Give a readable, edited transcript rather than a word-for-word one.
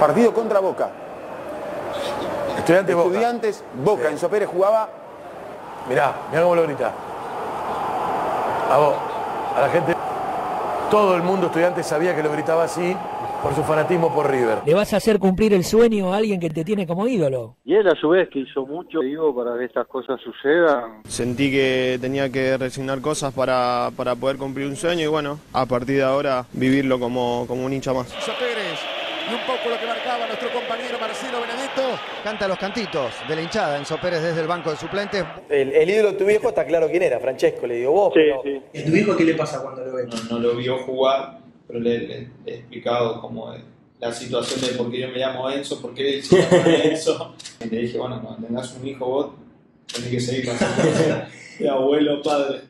Partido contra Boca. Estudiantes, Boca. Sí. Enzo Pérez jugaba. Mirá cómo lo grita. A vos, a la gente. Todo el mundo Estudiantes sabía que lo gritaba así por su fanatismo por River. Le vas a hacer cumplir el sueño a alguien que te tiene como ídolo. Y él a su vez que hizo mucho, digo, para que estas cosas sucedan. Sentí que tenía que resignar cosas para poder cumplir un sueño y bueno, a partir de ahora vivirlo como un hincha más. Pérez, y un poco lo que marcaba nuestro compañero Marcelo Benedetto. Canta los cantitos de la hinchada Enzo Pérez desde el banco de suplentes. El ídolo de tu viejo está claro quién era, Francesco, le digo vos. Sí, pero... sí. ¿Y a tu viejo qué le pasa cuando lo ve? No lo vio jugar, pero le he explicado como la situación de por qué yo me llamo Enzo, por qué él se llama Enzo. Y le dije, bueno, cuando tengas un hijo vos, tenés que seguir pasando de abuelo, padre.